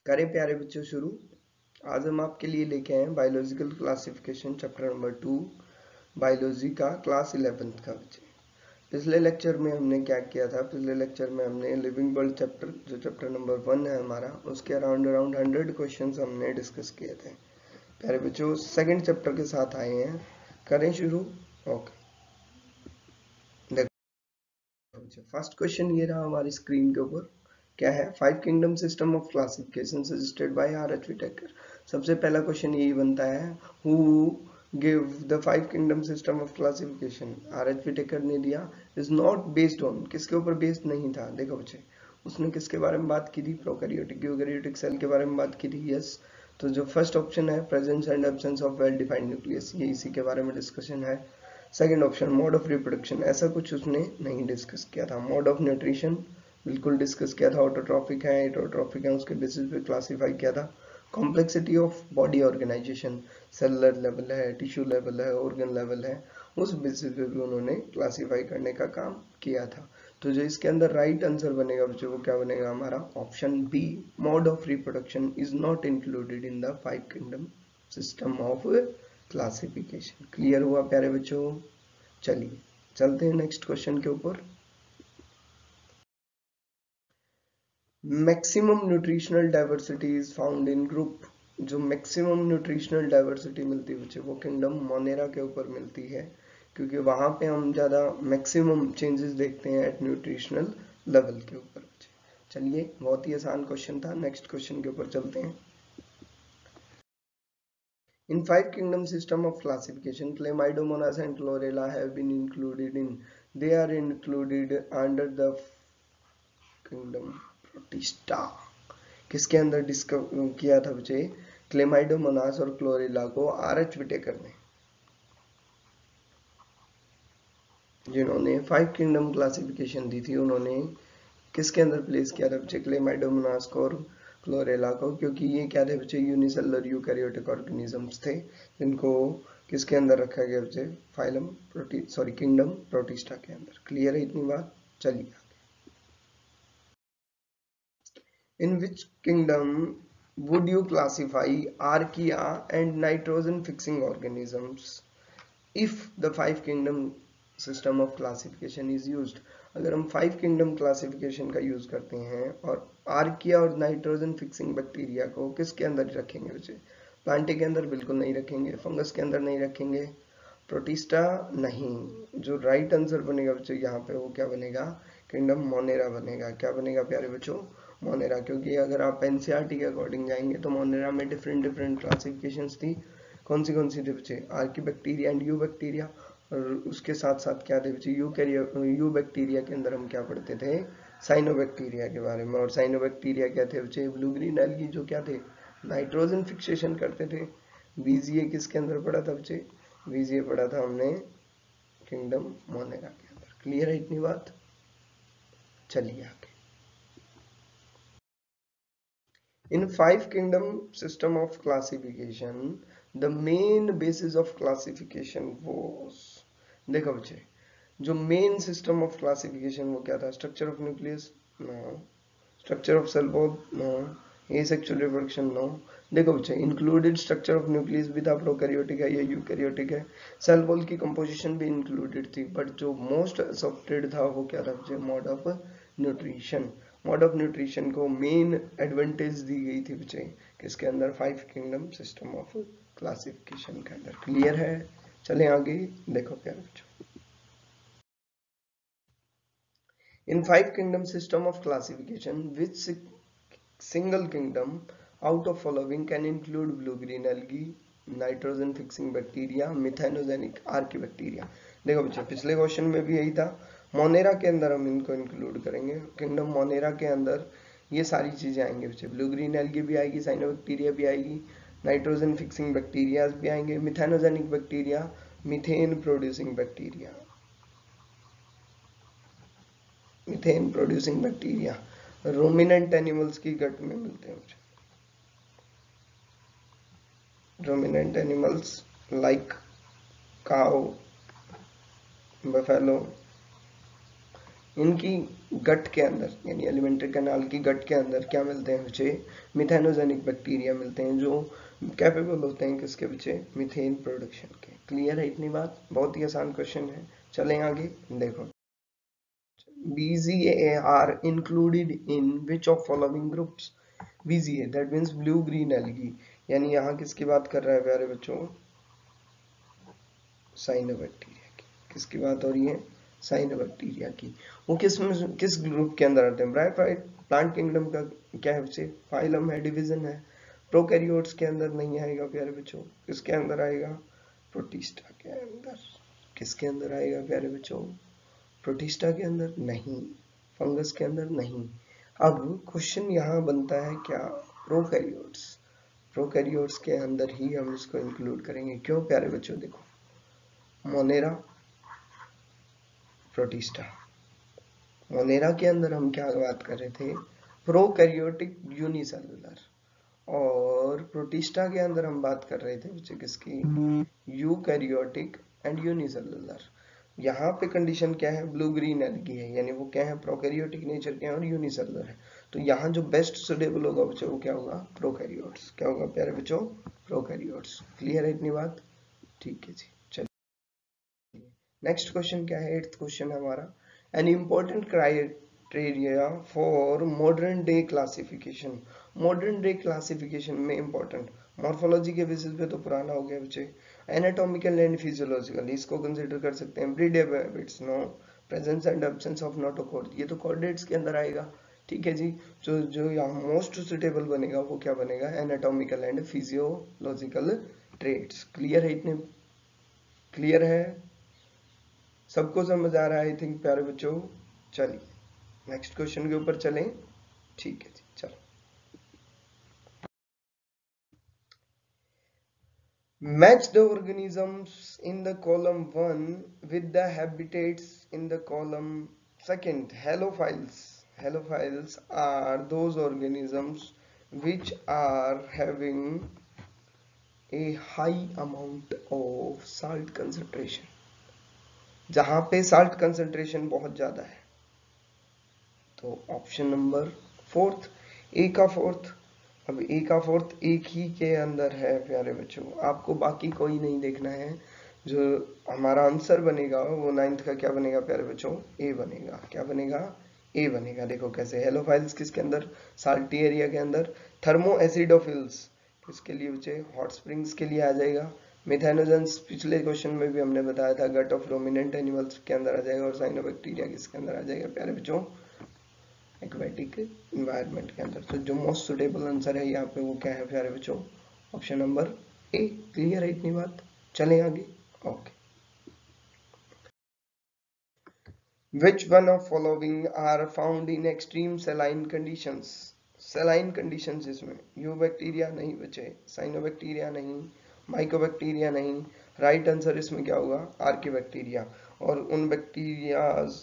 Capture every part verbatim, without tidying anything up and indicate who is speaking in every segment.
Speaker 1: करें प्यारे बच्चों शुरू। आज हम आपके लिए लेके आए हैं biological classification chapter number two, biology का क्लास इलेवेंथ का बच्चे। पिछले लेक्चर में हमने क्या किया था? पिछले लेक्चर में हमने लिविंग वर्ल्ड चैप्टर, जो चैप्टर नंबर वन है हमारा, उसके अराउंड अराउंड हंड्रेड क्वेश्चन हमने डिस्कस किए थे। प्यारे बच्चों सेकेंड चैप्टर के साथ आए हैं, करें शुरू। ओके, देखो फर्स्ट क्वेश्चन ये रहा हमारी स्क्रीन के ऊपर। क्या है? Five kingdom system of classification suggested by R H Whittaker. सबसे पहला क्वेश्चन यही बनता है, who give the five kingdom system of classification? R H Whittaker ने दिया। इज नॉट बेस्ड ऑन, किसके ऊपर बेस्ड नहीं था? देखो बच्चे, उसने किसके बारे में बात की थी? प्रोकैरियोटिक यूकैरियोटिक सेल के बारे में बात की थी। यस, तो जो फर्स्ट ऑप्शन है presence and absence of well defined nucleus, ये इसी के बारे में डिस्कशन है। Second option mode of reproduction, ऐसा कुछ उसने नहीं डिस्कस किया था। मोड ऑफ न्यूट्रिशन बिल्कुल डिस्कस किया था। ऑटोट्रॉफिक है, हेटेरोट्रॉफिक है, उसके बेसिस पे क्लासिफाई किया था। Complexity of body organisation, cellular level है, टिश्यू लेवल है, ऑर्गन लेवल है, उस बेसिस पे भी उन्होंने क्लासिफाई करने का काम किया था। तो जो इसके अंदर राइट आंसर बनेगा बच्चों, वो क्या बनेगा हमारा? Option B, mode of reproduction is not included in the five kingdom system of classification. Clear हुआ प्यारे बच्चों? चलिए चलते हैं नेक्स्ट क्वेश्चन के ऊपर। Maximum nutritional diversity is found in group. जो मैक्सिमम न्यूट्रिशनल डाइवर्सिटी मिलती है बच्चे, वो किंगडम मोनेरा के ऊपर मिलती है, क्योंकि वहां पे हम ज्यादा मैक्सिमम चेंजेस देखते हैं एट न्यूट्रिशनल लेवल के ऊपर बच्चे। चलिए, बहुत ही आसान क्वेश्चन था। नेक्स्ट क्वेश्चन के ऊपर चलते हैं। In five kingdom system of classification, Chlamydomonas and Chlorella have been included in. They are included under the kingdom Protista. किसके अंदर डिस्कवर किया था बच्चे? क्लेमाइडोमोनास और क्लोरेला को आर एच विटेकर ने, जिन्होंने फाइव किंगडम क्लासिफिकेशन दी थी, उन्होंने किसके अंदर प्लेस किया था बच्चे? क्लेमाइडोमोनास को और क्लोरेला को, क्योंकि ये क्या थे बच्चे? यूनिसेलुलर यूकैरियोटिक ऑर्गेनिजम्स थे, जिनको किसके अंदर रखा गया बच्चे? Phylum proti sorry kingdom Protista के अंदर। क्लियर है इतनी बात? चलिए, in which kingdom would you classify archaea and nitrogen fixing organisms if the five kingdom system of classification is used? अगर हम फाइव किंगडम क्लासिफिकेशन का यूज करते हैं और आर्किया और नाइट्रोजन फिक्सिंग बैक्टीरिया को किसके अंदर रखेंगे बच्चे? प्लांटे के अंदर बिल्कुल नहीं रखेंगे, फंगस के अंदर नहीं रखेंगे, प्रोटिस्टा नहीं। जो राइट आंसर बनेगा बच्चों यहाँ पे, वो क्या बनेगा? किंगडम मोनेरा बनेगा। क्या बनेगा प्यारे बच्चों? मोनेरा। क्योंकि अगर आप एनसीईआरटी के अकॉर्डिंग जाएंगे तो मोनेरा में डिफरेंट डिफरेंट क्लासिफिकेशंस थी। कौन सी कौन सी थी बच्चे? Archaebacteria and eubacteria, और उसके साथ साथ क्या थे बच्चे? यू कैरियो यू बैक्टीरिया के अंदर हम क्या पढ़ते थे? साइनोबैक्टीरिया के बारे में। और साइनोबैक्टीरिया क्या थे बच्चे? ब्लू ग्रीन एल्गी, जो क्या थे? नाइट्रोजन फिक्सेशन करते थे। वीजीए किसके अंदर पढ़ा था बच्चे? वीजीए पढ़ा था हमने किंगडम मोनेरा के अंदर। क्लियर है इतनी बात? चलिए आगे। In five kingdom system of classification, the main basis of classification was, देखो बच्चे, जो मेन सिस्टम ऑफ क्लासिफिकेशन वो क्या था? Structure of nucleus? No. Structure of cell wall? No. Asexual reproduction? No. देखो बच्चे, इंक्लूडेड स्ट्रक्चर ऑफ न्यूक्लियस भी था, प्रोकैरियोटिक है या यूकैरियोटिक है। सेल वॉल की कंपोजिशन भी इंक्लूडेड थी, बट जो मोस्ट एक्सेप्टेड था वो क्या था बच्चे? Mode of nutrition. Mode of nutrition को मेन एडवांटेज दी गई थी बच्चे किसके अंदर? Five kingdom system of classification के अंदर। क्लियर है? चले आगे। देखो प्यारे बच्चों, in five kingdom system of classification, which single kingdom out of following can include blue green algae, nitrogen fixing bacteria, methanogenic archaebacteria? देखो बच्चे, पिछले क्वेश्चन में भी यही था। मोनेरा के अंदर हम इनको इंक्लूड करेंगे। किंगडम मोनेरा के अंदर ये सारी चीजें आएंगे बच्चे। ब्लू ग्रीन एल्गी भी आएगी, साइनोबैक्टीरिया भी आएगी, नाइट्रोजन फिक्सिंग बैक्टीरिया भी आएंगे, methanogenic bacteria, methane producing bacteria, methane producing bacteria ruminant animals की गट में मिलते हैं। Ruminant animals like cow, buffalo, इनकी गट के अंदर यानी एलिमेंट्री कैनाल की गट के अंदर क्या मिलते हैं बच्चे, मिथेनोजेनिक बैक्टीरिया मिलते हैं जो कैपेबल होते हैं किसके बच्चे, मीथेन प्रोडक्शन के। क्लियर है इतनी बात? बहुत ही आसान क्वेश्चन है। चलें आगे देखो, B Z A are included in which of following groups? B Z A that means blue green algae, यानी यहाँ किसकी बात कर रहा है प्यारे बच्चों, साइनोबैक्टीरिया की। किसकी बात हो रही है, साइनोबैक्टीरिया की। वो किस किस ग्रुप के अंदर आते हैं, ब्रायोफाइट प्लांट किंगडम का क्या है बच्चे, फाइलम है, डिवीजन है। प्रोकैरियोट्स के अंदर नहीं आएगा प्यारे बच्चों, किसके अंदर आएगा, प्रोटिस्टा के अंदर। किसके अंदर आएगा प्यारे बच्चों, प्रोटिस्टा के अंदर नहीं, फंगस के अंदर नहीं। अब क्वेश्चन यहाँ बनता है क्या, प्रोकैरियोट्स, प्रोकैरियोट्स के अंदर ही हम इसको इंक्लूड करेंगे। क्यों प्यारे बच्चों, देखो मोनेरा, प्रोटिस्टा, मोनेरा के अंदर हम क्या बात कर रहे थे, प्रोकैरियोटिक यूनिसेलुलर, और प्रोटिस्टा के अंदर हम बात कर रहे थे बच्चे किसकी, यूकैरियोटिक एंड यूनिसेलुलर। यहाँ पे कंडीशन क्या है, ब्लू ग्रीन एल्गी है, यानी वो क्या है, प्रोकैरियोटिक नेचर के हैं और यूनिसेलुलर है। तो यहाँ जो बेस्ट सुटेबल होगा बच्चों वो क्या होगा, प्रोकैरियोट्स। क्या होगा प्यारे बच्चों, प्रोकैरियोट्स। क्लियर है इतनी बात? ठीक है जी, चलिए नेक्स्ट क्वेश्चन क्या है, एट्थ क्वेश्चन है हमारा, an important criteria for modern day classification. Modern day classification में इंपॉर्टेंट, मॉर्फोलॉजी के बेसिस पे तो पुराना हो गया बच्चे, एनाटॉमिकल एंड फिजियोलॉजिकल इसको कंसीडर कर सकते हैं, breed habits, no presence and absence of notochord, ये तो कोऑर्डिनेट्स के अंदर आएगा। ठीक है जी, जो जो यहाँ मोस्ट सुटेबल बनेगा वो क्या बनेगा, anatomical and physiological traits. Clear है इतने, क्लियर है, सबको समझ आ रहा है आई थिंक प्यारे बच्चों। चलिए नेक्स्ट क्वेश्चन के ऊपर चलें। ठीक है जी, चलो, match the organisms in the column one with the habitats in the column second. Halophiles, halophiles are those organisms which are having a high amount of salt concentration, जहां पे salt concentration बहुत ज्यादा है। तो ऑप्शन नंबर फोर्थ, ए का fourth. अब ए का fourth एक ही के अंदर है प्यारे बच्चों, आपको बाकी कोई नहीं देखना है। जो हमारा आंसर बनेगा वो नाइन्थ का क्या बनेगा प्यारे बच्चों, ए बनेगा। क्या बनेगा, ए बनेगा। देखो कैसे, हेलोफाइल्स किसके अंदर, साल्टी एरिया के अंदर। थर्मो एसिडोफिल्स किसके लिए बच्चे, हॉट स्प्रिंग्स के लिए आ जाएगा। मिथेनोजेंस पिछले क्वेश्चन में भी हमने बताया था, गट ऑफ रोमिनेंट एनिमल्स के अंदर आ जाएगा। और साइनोबैक्टीरिया किसके अंदर आ जाएगा प्यारे बच्चों, एक्वेटिक इन्वायरमेंट के अंदर। तो जो मोस्ट सुटेबल आंसर है यहाँ पे वो क्या है प्यारे बच्चों, ऑप्शन नंबर ए। क्लियर है इतनी बात? चलें आगे। Okay, which one of following are found in extreme saline conditions. Saline conditions इसमें यू बैक्टीरिया नहीं बचे, साइनोबैक्टीरिया नहीं, माइकोबैक्टीरिया नहीं। राइट right आंसर इसमें क्या होगा, आर्की बैक्टीरिया। और उन बैक्टीरियाज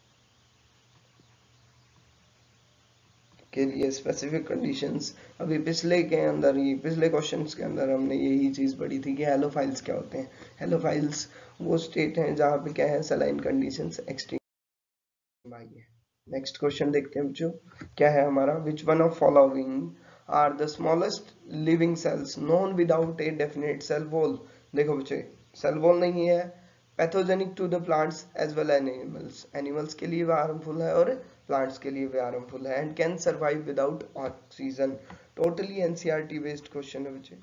Speaker 1: के लिए स्पेसिफिक कंडीशंस, अभी पिछले के अंदर ही पिछले क्वेश्चंस के अंदर हमने यही चीज पढ़ी थी कि हेलोफाइल्स क्या होते हैं। हेलोफाइल्स वो स्टेट हैं जहाँ पे क्या है, सलाइन कंडीशंस एक्सट्रीम हाई है। नेक्स्ट क्वेश्चन देखते हैं बच्चों, क्या है हमारा, which one of following are the smallest living cells known without a definite cell wall. देखो बच्चे, सेल वॉल नहीं है, pathogenic to the plants as well as animals, animals के लिए हार्मफुल है और प्लांट्स के लिए भी हार्मफुल है, and can survive without oxygen. Totally NCERT based question है बच्चे,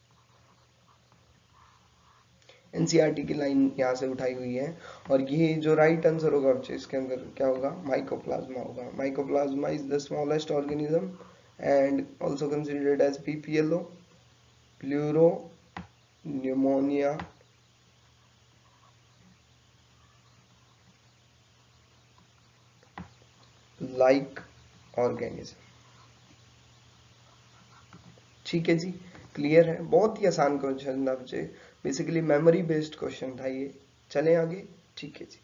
Speaker 1: एनसीईआरटी की लाइन यहाँ से उठाई हुई है। और ये जो राइट आंसर होगा बच्चे, इसके अंदर क्या होगा, माइकोप्लाज्मा होगा। Mycoplasma is the smallest organism and also considered as PPLO, pleuro pneumonia like organism. ठीक है जी, क्लियर है, बहुत ही आसान क्वेश्चन था बच्चे, बेसिकली मेमोरी बेस्ड क्वेश्चन था ये। चलें आगे। ठीक है जी,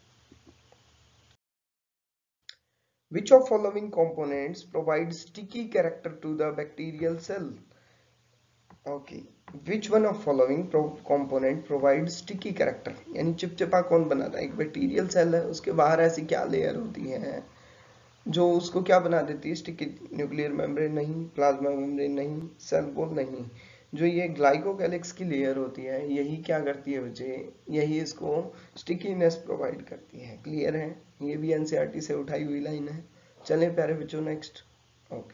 Speaker 1: which of following components provide sticky character to the bacterial cell। Okay, which one of following component provide sticky character, यानी चिपचिपा कौन बनाता है? एक बैक्टीरियल सेल है, उसके बाहर ऐसी क्या लेयर होती है जो उसको क्या बना देती है? स्टिकी। न्यूक्लियर मेम्ब्रेन नहीं, प्लाज्मा मेम्ब्रेन नहीं, सेल वॉल नहीं, जो ये ग्लाइकोकैलिक्स की लेयर होती है यही क्या करती है बच्चे? यही इसको स्टिकीनेस प्रोवाइड करती है। क्लियर है? ये भी एनसीईआरटी से उठाई हुई लाइन है। चलें प्यारे बच्चों next. Okay,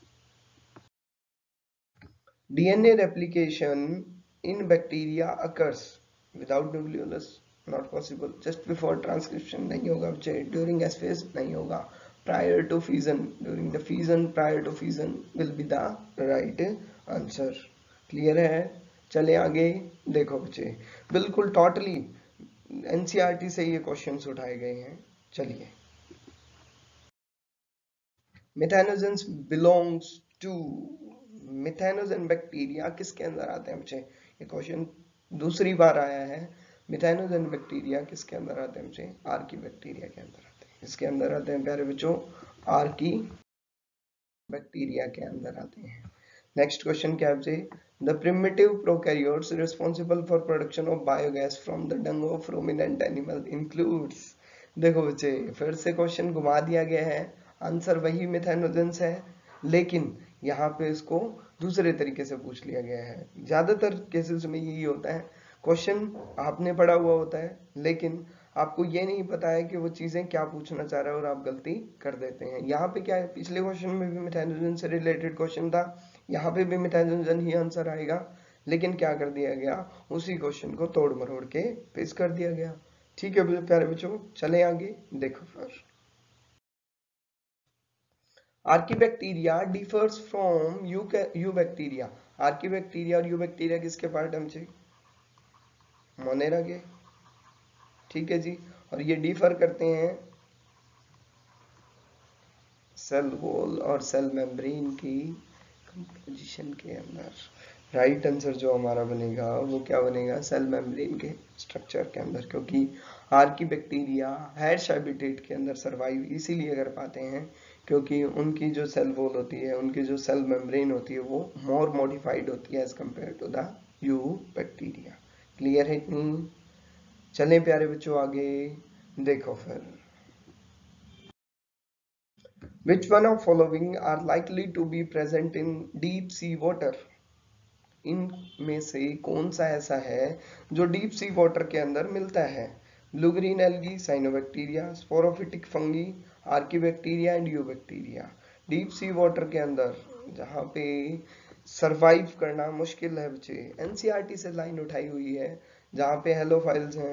Speaker 1: DNA replication in bacteria occurs without nucleolus, not possible. Just before transcription नहीं होगा बच्चे, ड्यूरिंग एस फेज नहीं होगा, prior to fusion, during the fusion, prior to fusion will be the right answer. Clear है? चले आगे। देखो बच्चे, बिल्कुल टोटली एनसीईआरटी से ये क्वेश्चंस उठाए गए हैं। चलिए, methanogens belongs to, methanogen bacteria किसके अंदर आते हैं बच्चे? ये क्वेश्चन दूसरी बार आया है। मिथेनोजन बैक्टीरिया किसके अंदर आते हैं बच्चे? आर्की बैक्टीरिया के अंदर आते हैं। इसके अंदर आते हैं प्यारे बच्चों, आर्की बैक्टीरिया के अंदर आते हैं। नेक्स्ट क्वेश्चन क्या है बच्चे? The primitive prokaryotes responsible for production of biogas from the dung of ruminant animal includes. देखो बच्चे, फिर से क्वेश्चन घुमा दिया गया है। आंसर वही मिथेनोजेंस है, लेकिन यहाँ पे इसको दूसरे तरीके से पूछ लिया गया है। ज्यादातर केसेस में यही होता है, क्वेश्चन आपने पढ़ा हुआ होता है लेकिन आपको ये नहीं पता है कि वो चीजें क्या पूछना चाह रहा है और आप गलती कर देते हैं। यहाँ पे क्या है, पिछले क्वेश्चन में भी मिथेनोजन से रिलेटेड क्वेश्चन था, यहाँ पे भी मिथेनोजन ही आंसर आएगा, लेकिन क्या कर दिया गया, उसी क्वेश्चन को तोड़ मरोड़ के पेश कर दिया गया। ठीक है प्यारे बच्चों, चले आगे। देखो फिर, archaebacteria differs from eu eubacteria. Archaebacteria और यू बैक्टीरिया किसके पार्ट है बच्चे? मोनेरा के। ठीक है जी, और ये डिफर करते हैं सेल वॉल और सेल मेम्ब्रेन की कंपोजिशन के अंदर। राइट आंसर जो हमारा बनेगा वो क्या बनेगा? सेल मेम्ब्रेन के स्ट्रक्चर के अंदर, क्योंकि आर्की बैक्टीरिया हैश हैबिटेट के अंदर सरवाइव इसीलिए कर पाते हैं क्योंकि उनकी जो सेल वॉल होती है, उनकी जो सेल मेम्ब्रेन होती है वो मोर मॉडिफाइड होती है as compare to the eubacteria. Clear है इतनी? चलें प्यारे बच्चों आगे। देखो फिर, which one of following are likely to be present in deep sea water? इनमें से कौन सा ऐसा है जो डीप सी वाटर के अंदर मिलता है? Blue green algae, cyanobacteria, sporophytic fungi, archaebacteria and eubacteria. Deep sea water के अंदर जहाँ पे सरवाइव करना मुश्किल है बच्चे, एनसीईआरटी से लाइन उठाई हुई है, जहाँ पे हेलोफाइल्स हैं,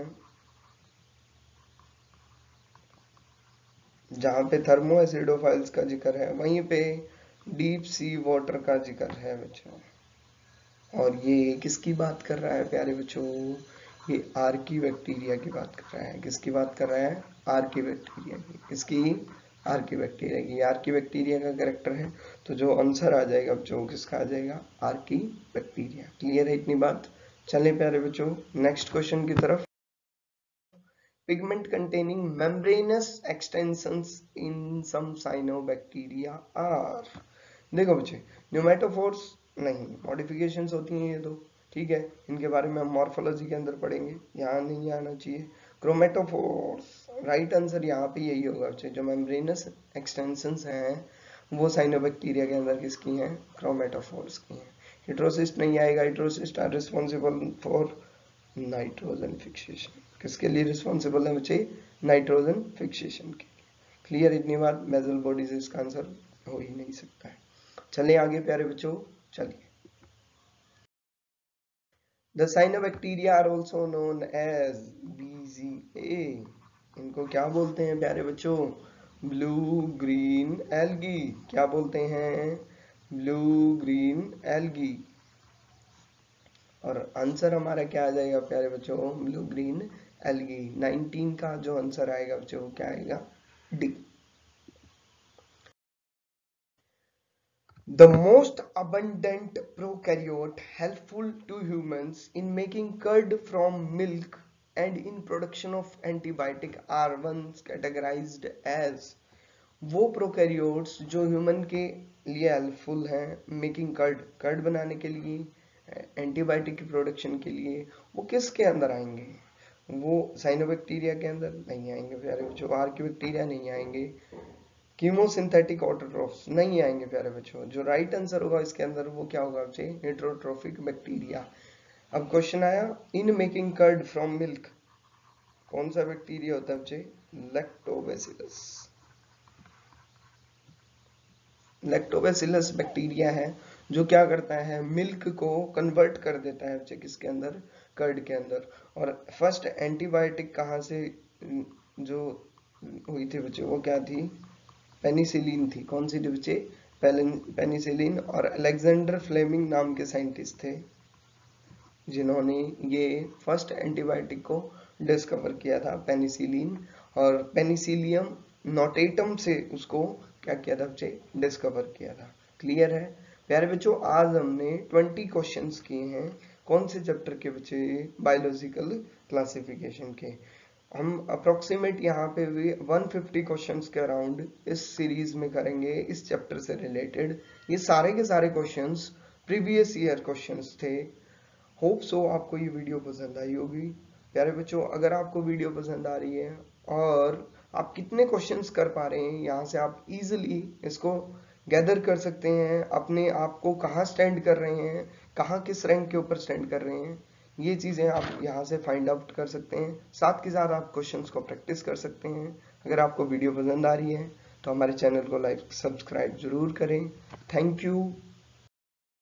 Speaker 1: जहाँ पे थर्मो एसिडोफाइल्स का जिक्र है, वहीं पे डीप सी वाटर का जिक्र है बच्चों। और ये किसकी बात कर रहा है प्यारे बच्चों? ये आर्की बैक्टीरिया की बात कर रहा है। किसकी बात कर रहा है? आर्की बैक्टीरिया की। किसकी? आर्की बैक्टीरिया की। आर्की बैक्टीरिया का कैरेक्टर है, तो जो आंसर आ जाएगा बच्चों किसका आ जाएगा? Archie bacteria. क्लियर है इतनी बात? चलें प्यारे बच्चों नेक्स्ट क्वेश्चन की तरफ। Pigment containing membranous extensions in some cyanobacteria are, देखो बच्चे, न्यूमेटोफोर्स नहीं, मॉडिफिकेशंस होती हैं ये तो, ठीक है, इनके बारे में हम मॉर्फोलॉजी के अंदर पढ़ेंगे, यहाँ नहीं आना चाहिए। क्रोमेटोफोर्स, राइट आंसर यहाँ पे यही होगा बच्चे, जो मेम्ब्रेनस एक्सटेंशंस हैं वो साइनोबैक्टीरिया के अंदर किसकी हैं? क्रोमेटोफोर्स की हैं। हेटेरोसिस्ट नहीं आएगा, heterocyst are responsible for nitrogen fixation. किसके लिए रिस्पॉन्सिबल है बच्चे? नाइट्रोजन फिक्सेशन के। क्लियर इतनी बात? बेजल बॉडी से इसका आंसर हो ही नहीं सकता है। चले आगे प्यारे बच्चों, चलिए। The cyanobacteria are also known as BGA. इनको क्या बोलते हैं प्यारे बच्चों? Blue green algae. क्या बोलते हैं? Blue green algae. और आंसर हमारा क्या आ जाएगा प्यारे बच्चों? Blue green algae. नाइनटीन का जो आंसर आएगा बच्चों वो क्या आएगा? D. The most abundant prokaryote helpful to humans in making curd from milk and in production of antibiotic are once categorized as, वो प्रोकैरियोट्स जो ह्यूमन के लिए हेल्पफुल हैं मेकिंग कर्ड, कर्ड बनाने के लिए, एंटीबायोटिक की प्रोडक्शन के लिए वो किसके अंदर आएंगे? वो साइनोबैक्टीरिया के अंदर नहीं आएंगे प्यारे बच्चों, आर्कियोबैक्टीरिया नहीं आएंगे, कीमोसिंथेटिक ऑटोट्रोफ्स नहीं आएंगे प्यारे बच्चों। जो राइट आंसर होगा इसके अंदर वो क्या होगा बच्चे? Heterotrophic bacteria. अब क्वेश्चन आया, in making curd from milk कौन सा बैक्टीरिया होता है बच्चे? लैक्टोबैसिलस। लैक्टोबैसिलस बैक्टीरिया है जो क्या करता है? मिल्क को कन्वर्ट कर देता है बच्चे किसके अंदर? कर्ड के अंदर। और फर्स्ट एंटीबायोटिक कहाँ से जो हुई थी बच्चे? वो क्या थी? पेनिसिलिन थी। कौन सी थी बच्चे? पेनिसिलिन। और अलेक्जेंडर फ्लेमिंग नाम के साइंटिस्ट थे जिन्होंने ये फर्स्ट एंटीबायोटिक को डिस्कवर किया था, पेनिसिलिन। और पेनिसिलियम नोटेटम से उसको क्या किया था बच्चे? डिस्कवर किया था। क्लियर है प्यारे बच्चों? आज हमने बीस क्वेश्चंस किए हैं। कौन से चैप्टर के बच्चे? बायोलॉजिकल क्लासिफिकेशन के। हम अप्रोक्सीमेट यहाँ पे भी एक सौ पचास क्वेश्चंस के अराउंड इस सीरीज में करेंगे, इस चैप्टर से रिलेटेड। ये सारे के सारे क्वेश्चंस प्रीवियस ईयर क्वेश्चंस थे। होप सो आपको ये वीडियो पसंद आई होगी प्यारे बच्चों। अगर आपको वीडियो पसंद आ रही है और आप कितने क्वेश्चंस कर पा रहे हैं, यहाँ से आप इजीली इसको गैदर कर सकते हैं, अपने आप को कहाँ स्टैंड कर रहे हैं, कहाँ किस रैंक के ऊपर स्टैंड कर रहे हैं, ये चीज़ें आप यहाँ से फाइंड आउट कर सकते हैं। साथ के साथ आप क्वेश्चंस को प्रैक्टिस कर सकते हैं। अगर आपको वीडियो पसंद आ रही है तो हमारे चैनल को लाइक सब्सक्राइब जरूर करें। Thank you.